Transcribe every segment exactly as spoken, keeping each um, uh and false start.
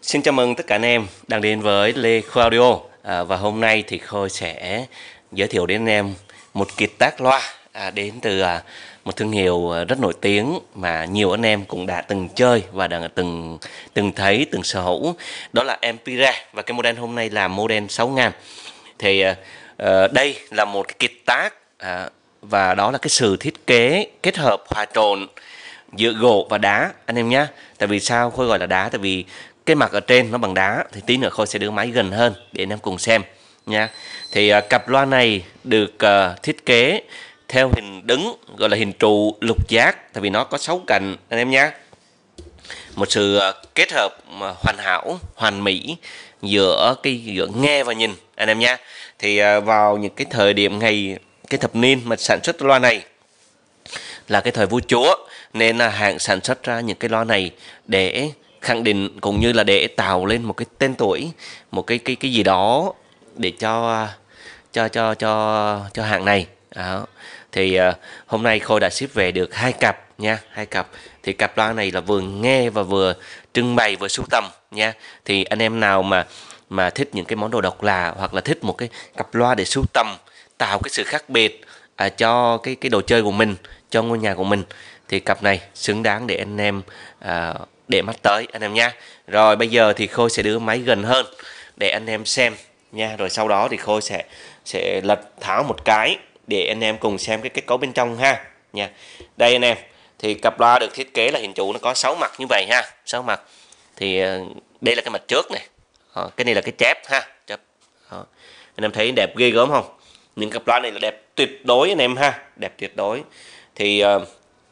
Xin chào mừng tất cả anh em đang đến với Lê Khôi Audio. À, và hôm nay thì Khôi sẽ giới thiệu đến anh em một kiệt tác loa à, đến từ à, một thương hiệu rất nổi tiếng mà nhiều anh em cũng đã từng chơi và đã từng từng thấy, từng sở hữu. Đó là Empire, và cái model hôm nay là model sáu nghìn. Thì à, à, đây là một cái kiệt tác à, và đó là cái sự thiết kế kết hợp hòa trộn giữa gỗ và đá anh em nhé. Tại vì sao Khôi gọi là đá? Tại vì cái mặt ở trên nó bằng đá, thì tí nữa Khôi sẽ đưa máy gần hơn để anh em cùng xem nha. Thì uh, cặp loa này được uh, thiết kế theo hình đứng, gọi là hình trụ lục giác, tại vì nó có sáu cạnh anh em nhé. Một sự uh, kết hợp uh, hoàn hảo, hoàn mỹ giữa cái giữa nghe và nhìn anh em nhé. Thì uh, vào những cái thời điểm ngày cái thập niên mà sản xuất loa này là cái thời vua chúa, nên là hãng sản xuất ra những cái loa này để khẳng định cũng như là để tạo lên một cái tên tuổi, một cái cái cái gì đó để cho cho cho cho cho hãng này. Đó. Thì uh, hôm nay Khôi đã ship về được hai cặp nha, hai cặp. Thì cặp loa này là vừa nghe và vừa trưng bày, vừa sưu tầm nha. Thì anh em nào mà mà thích những cái món đồ độc lạ, hoặc là thích một cái cặp loa để sưu tầm, tạo cái sự khác biệt à, cho cái cái đồ chơi của mình, cho ngôi nhà của mình, thì cặp này xứng đáng để anh em à, để mắt tới anh em nha. Rồi bây giờ thì Khôi sẽ đưa máy gần hơn để anh em xem nha. Rồi sau đó thì Khôi sẽ sẽ lật tháo một cái để anh em cùng xem cái kết cấu bên trong ha nha. Đây anh em, thì cặp loa được thiết kế là hình trụ, nó có sáu mặt như vậy ha, sáu mặt. Thì đây là cái mặt trước này, đó, cái này là cái chép ha, chép. Đó. Anh em thấy đẹp ghê gớm không? Những cặp loa này là đẹp tuyệt đối anh em ha, đẹp tuyệt đối. Thì uh,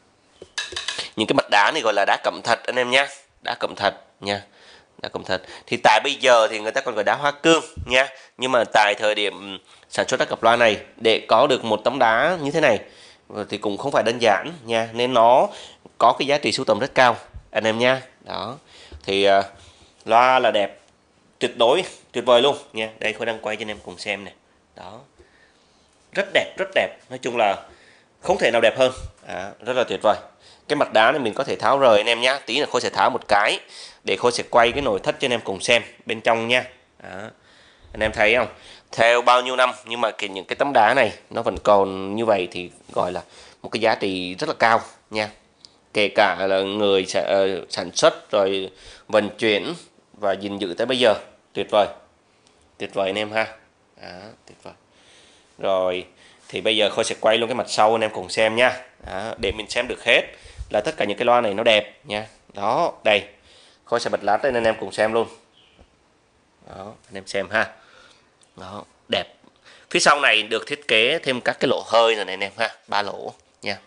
những cái mặt đá này gọi là đá cẩm thạch anh em nhé, đá cẩm thạch nha, đá cẩm thạch. Thì tại bây giờ thì người ta còn gọi đá hoa cương nha, nhưng mà tại thời điểm sản xuất các cặp loa này, để có được một tấm đá như thế này thì cũng không phải đơn giản nha, nên nó có cái giá trị sưu tầm rất cao anh em nha. Đó, thì uh, loa là đẹp tuyệt đối, tuyệt vời luôn nha. Đây Khôi đang quay cho anh em cùng xem này. Đó, rất đẹp, rất đẹp, nói chung là không thể nào đẹp hơn. À, rất là tuyệt vời. Cái mặt đá này mình có thể tháo rời anh em nhé. Tí là Khôi sẽ tháo một cái để Khôi sẽ quay cái nội thất cho anh em cùng xem bên trong nha. Đó. Anh em thấy không? Theo bao nhiêu năm nhưng mà cái, những cái tấm đá này nó vẫn còn như vậy thì gọi là một cái giá trị rất là cao nha. Kể cả là người uh, sản xuất rồi vận chuyển và gìn giữ tới bây giờ. Tuyệt vời. Tuyệt vời anh em ha. Đó, tuyệt vời. Rồi thì bây giờ Khôi sẽ quay luôn cái mặt sau anh em cùng xem nha. Đó, để mình xem được hết là tất cả những cái loa này nó đẹp nha. Đó, đây Khôi sẽ bật lát lên anh em cùng xem luôn. Đó, anh em xem ha. Đó, đẹp. Phía sau này được thiết kế thêm các cái lỗ hơi rồi này anh em ha, ba lỗ nha.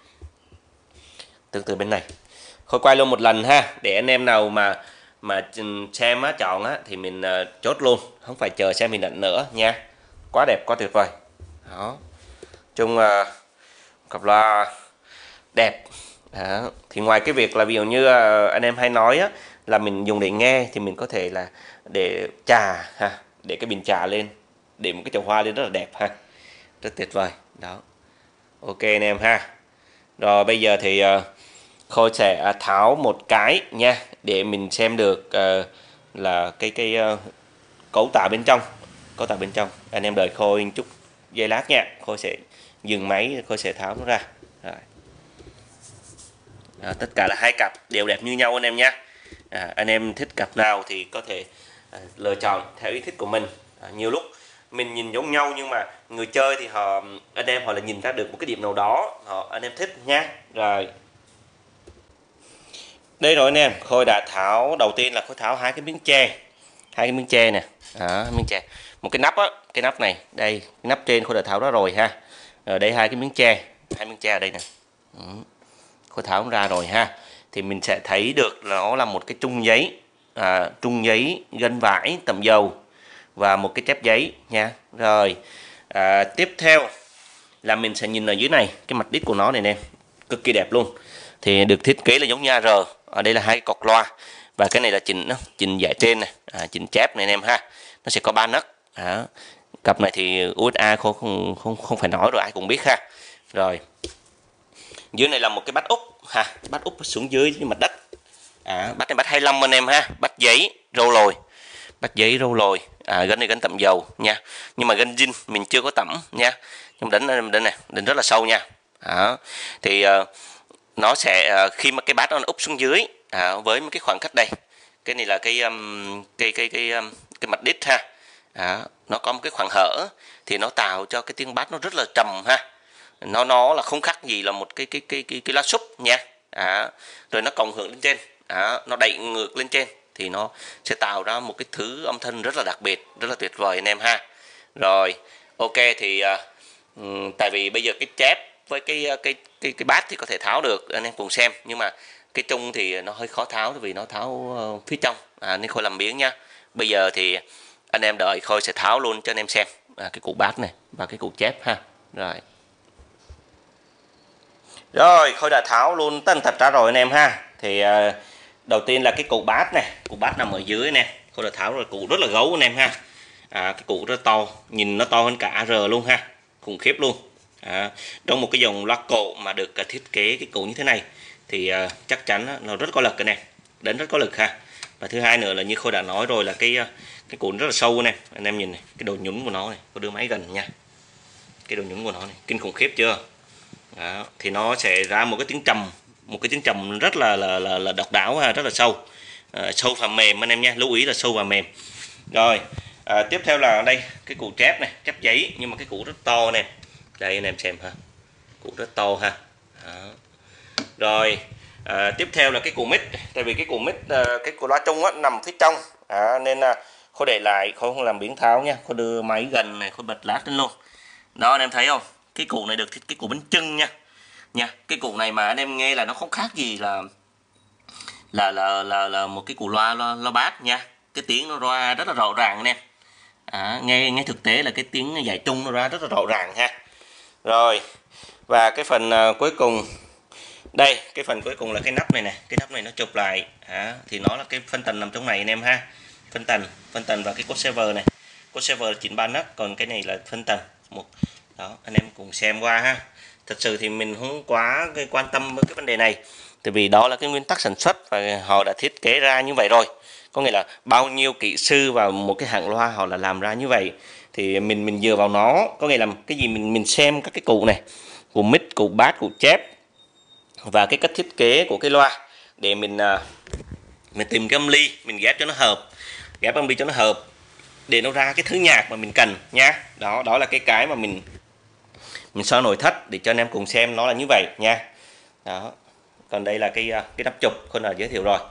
Tương tự bên này. Khôi quay luôn một lần ha, để anh em nào mà mà xem á, chọn á thì mình uh, chốt luôn, không phải chờ xem hình ảnh nữa nha. Quá đẹp, quá tuyệt vời. Đó, chung uh, cặp loa đẹp. Đó. Thì ngoài cái việc là ví dụ như uh, anh em hay nói á, là mình dùng để nghe, thì mình có thể là để trà ha, để cái bình trà lên, để một cái chậu hoa lên rất là đẹp ha, rất tuyệt vời. Đó, ok anh em ha. Rồi bây giờ thì uh, Khôi sẽ tháo một cái nha, để mình xem được uh, là cái cái uh, cấu tạo bên trong, cấu tạo bên trong. Anh em đợi Khôi chút giây lát nha, Khôi sẽ dừng máy, Khôi sẽ tháo nó ra. Rồi. Đó, tất cả là hai cặp đều đẹp như nhau anh em nhé. À, anh em thích cặp nào thì có thể à, lựa chọn theo ý thích của mình. À, nhiều lúc mình nhìn giống nhau nhưng mà người chơi thì họ, anh em họ là nhìn ra được một cái điểm nào đó họ anh em thích nha. Rồi đây rồi anh em, Khôi đã tháo, đầu tiên là Khôi tháo hai cái miếng tre, hai cái miếng tre nè. Đó, miếng tre, một cái nắp á, cái nắp này đây, cái nắp trên Khôi đã tháo ra rồi ha. Ở đây hai cái miếng tre, hai miếng tre ở đây nè. Ừ. Khôi tháo ra rồi ha, thì mình sẽ thấy được là nó là một cái trung giấy, à, trung giấy gân vải tẩm dầu và một cái chép giấy nha. Rồi à, tiếp theo là mình sẽ nhìn ở dưới này, cái mặt đít của nó này nè, cực kỳ đẹp luôn. Thì được thiết kế là giống như a rờ. Ở đây là hai cái cọc loa, và cái này là chỉnh chỉnh giải trên này, à, chỉnh chép này anh em ha. Nó sẽ có ba nấc. Đó. Cặp này thì u ét a không không không không phải nói rồi, ai cũng biết ha. Rồi dưới này là một cái bát úp ha, bát úp xuống dưới, dưới mặt đất. À, bát này bát hai mươi lăm anh em ha, bát giấy râu lồi, bát giấy râu lồi, à, gân này gân tẩm dầu nha, nhưng mà gân zin mình chưa có tẩm nha, nhưng đỉnh đỉnh này đỉnh rất là sâu nha. Đó. Thì uh, nó sẽ uh, khi mà cái bát nó úp xuống dưới à, với cái khoảng cách đây, cái này là cái um, cái cái cái um, cái mặt đít ha, à, nó có một cái khoảng hở thì nó tạo cho cái tiếng bát nó rất là trầm ha, nó nó là không khác gì là một cái cái cái cái, cái lá súp nha. À, rồi nó cộng hưởng lên trên, à, nó đẩy ngược lên trên thì nó sẽ tạo ra một cái thứ âm thanh rất là đặc biệt, rất là tuyệt vời anh em ha. Rồi ok thì uh, tại vì bây giờ cái chép với cái cái cái cái bát thì có thể tháo được, anh em cùng xem, nhưng mà cái trung thì nó hơi khó tháo vì nó tháo uh, phía trong, à, nên Khôi làm biếng nha. Bây giờ thì anh em đợi Khôi sẽ tháo luôn cho anh em xem à, cái cụ bát này và cái cụ chép ha. Rồi rồi Khôi đã tháo luôn tất tật ra rồi anh em ha. Thì uh, đầu tiên là cái cụ bát này, cụ bát nằm ở dưới nè, Khôi đã tháo rồi. Cụ rất là gấu anh em ha, à, cái cụ rất to, nhìn nó to hơn cả a rờ luôn ha, khủng khiếp luôn. À, trong một cái dòng loa cổ mà được uh, thiết kế cái cụ như thế này thì uh, chắc chắn nó rất có lực anh em, đến rất có lực ha. Và thứ hai nữa là như Khôi đã nói rồi là cái uh, cái cụ rất là sâu nè, anh em nhìn này, cái đầu nhún của nó này, có đưa máy gần nha, cái đầu nhún của nó này kinh khủng khiếp chưa. Đó, thì nó sẽ ra một cái tiếng trầm, một cái tiếng trầm rất là là là, là độc đáo ha, rất là sâu, à, sâu và mềm anh em nha, lưu ý là sâu và mềm. Rồi à, tiếp theo là đây cái cụ chép này, chép giấy nhưng mà cái cụ rất to nè, đây anh em xem ha, cụ rất to ha. Đó. Rồi à, tiếp theo là cái cụ mic, tại vì cái cụ mic à, cái cụ loa trung á, nằm phía trong, à, nên à, Khôi để lại, Khôi không làm biến tháo nha, Khôi đưa máy gần này, Khôi bật lát lên luôn. Đó anh em thấy không, cái cụ này được thiết kế cụ bánh chưng nha, nha. Cái cụ này mà anh em nghe là nó không khác gì là là là là, là một cái cụ loa loa, loa bát nha, cái tiếng nó ra rất là rõ ràng anh em. À, nghe nghe thực tế là cái tiếng giải trung nó ra rất là rõ ràng ha. Rồi và cái phần uh, cuối cùng đây, cái phần cuối cùng là cái nắp này nè, cái nắp này nó chụp lại, à, thì nó là cái phân tần nằm trong này anh em ha, phân tần phân tần và cái cốt server này, cốt server chín ba nấc, còn cái này là phân tần một. Đó anh em cùng xem qua ha. Thật sự thì mình không quá cái quan tâm với cái vấn đề này, tại vì đó là cái nguyên tắc sản xuất và họ đã thiết kế ra như vậy rồi, có nghĩa là bao nhiêu kỹ sư vào một cái hãng loa họ là làm ra như vậy, thì mình mình dựa vào nó, có nghĩa là cái gì mình mình xem các cái cụ này, cụ mic, cụ bass, cụ chép và cái cách thiết kế của cái loa để mình mình tìm cái âm ly, mình ghép cho nó hợp, ghép âm ly cho nó hợp để nó ra cái thứ nhạc mà mình cần nha. Đó đó là cái cái mà mình mình soi nội thất để cho anh em cùng xem nó là như vậy nha. Đó, còn đây là cái cái nắp chụp Khôi đã giới thiệu rồi.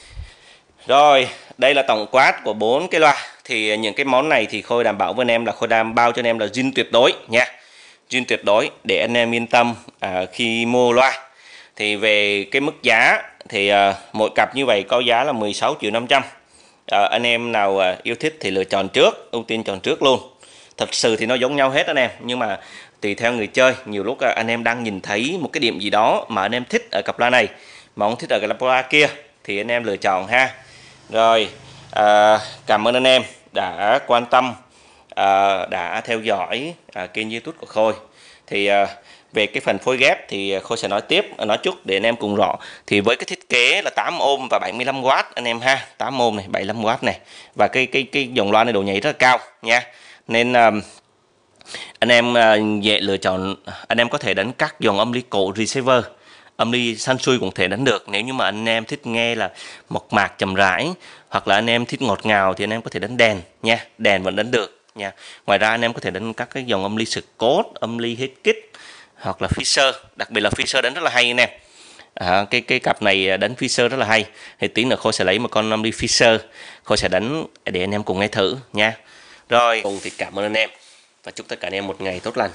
Rồi đây là tổng quát của bốn cái loa, thì những cái món này thì Khôi đảm bảo với anh em là Khôi đảm bao cho anh em là zin tuyệt đối nha, zin tuyệt đối để anh em yên tâm à, khi mua loa. Thì về cái mức giá thì à, mỗi cặp như vậy có giá là mười sáu triệu năm trăm. À, anh em nào à, yêu thích thì lựa chọn trước, ưu tiên chọn trước luôn. Thật sự thì nó giống nhau hết anh em, nhưng mà tùy theo người chơi, nhiều lúc à, anh em đang nhìn thấy một cái điểm gì đó mà anh em thích ở cặp loa này mà không thích ở cặp loa kia thì anh em lựa chọn ha. Rồi à, cảm ơn anh em đã quan tâm, à, đã theo dõi à, kênh YouTube của Khôi. Thì à, về cái phần phối ghép thì Khôi sẽ nói tiếp, nói chút để anh em cùng rõ. Thì với cái thiết kế là tám ôm và bảy mươi lăm oát anh em ha, tám ôm này, bảy mươi lăm oát này, và cái cái cái dòng loa này độ nhảy rất là cao nha, nên uh, anh em uh, dễ lựa chọn. Anh em có thể đánh các dòng âm ly cổ receiver, âm ly Sansui cũng thể đánh được. Nếu như mà anh em thích nghe là mộc mạc chậm rãi, hoặc là anh em thích ngọt ngào thì anh em có thể đánh đèn nha, đèn vẫn đánh được nha. Ngoài ra anh em có thể đánh các cái dòng âm ly Scott, âm ly Heskit hoặc là Fisher, đặc biệt là Fisher đánh rất là hay anh em. À, cái cái cặp này đánh Fisher rất là hay. Thì tí nữa Khôi sẽ lấy một con âm ly Fisher, Khôi sẽ đánh để anh em cùng nghe thử nha. Rồi cùng thì cảm ơn anh em và chúc tất cả anh em một ngày tốt lành.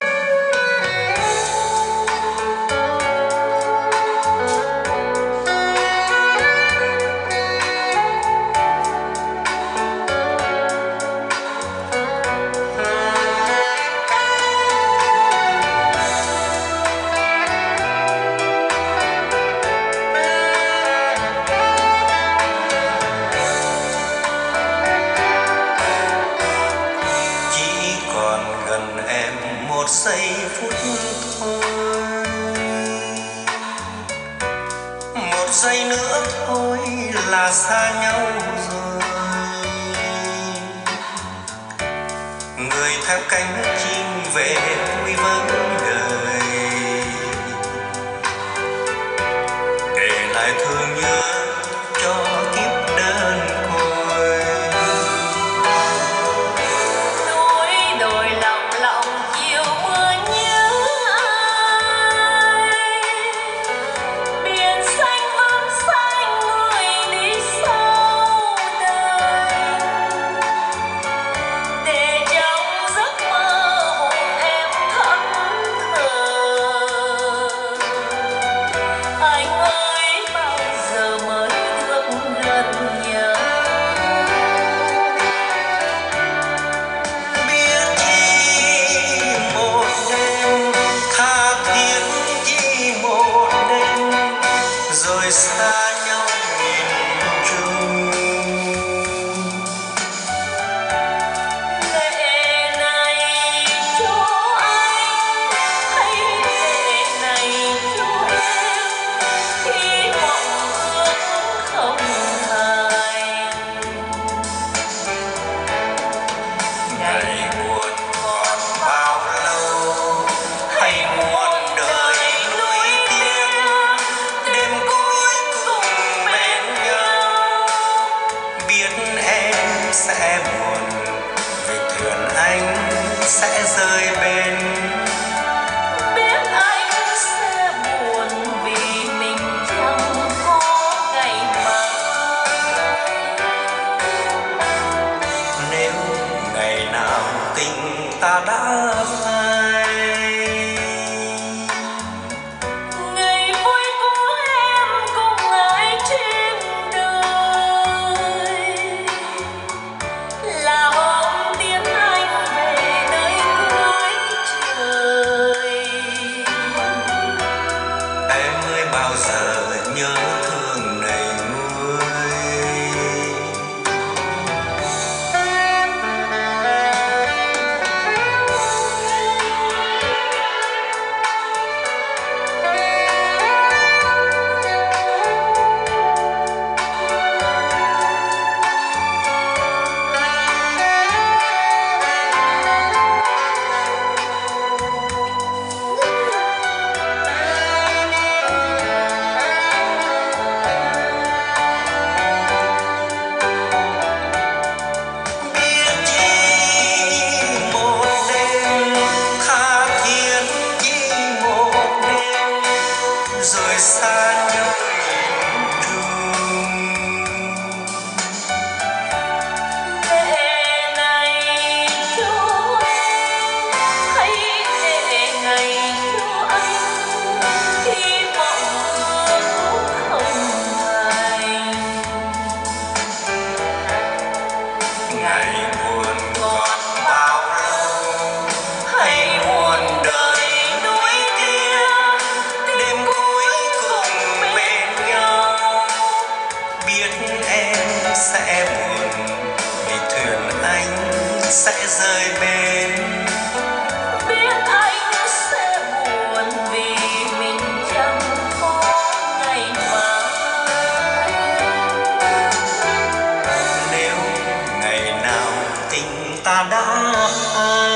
Một giây phút thôi, một giây nữa thôi là xa nhau rồi. người theo cánh chim về vui với đời, để lại thương nhớ cho kiếp đơn côi. Núi đồi lặng lặng chiều mưa nhớ ai, biển xanh vẫn xanh người đi sau đời, để trong giấc mơ hồn em thẫn thờ. Anh ơi bao giờ mới được gần nhau. Biết chi một đêm, tha thiết chi một đêm, rồi xa nhau nghìn trùng. Lệ này cho anh hay lệ này cho em, khi mộng ước không thành. Ngày buồn còn bao lâu, hay muôn đời nuối tiếc, đêm cuối cùng bên nhau. Biết em sẽ buồn vì thuyền anh sẽ rơi bên. Biết anh sẽ buồn vì mình chẳng có ngày mai. Nếu ngày nào tình ta đã phai, Ngày vui của em cùng ai trên đời, là hôm tiến anh về nơi cuối trời. em ơi bao giờ nhớ thương này nguôi. Biết chi một đêm, tha thiết chi một đêm, rồi xa nhau nghìn trùng. Lệ này cho em hay lệ này cho anh, khi mộng ước không thành. Ngày buồn còn bao lâu, hay muôn đời nuối tiếc, đêm cuối cùng bên nhau. Biết em sẽ buồn vì thuyền anh sẽ rơi bên. Biết anh sẽ buồn vì mình chẳng có ngày mai. Nếu ngày nào tình ta đã phai,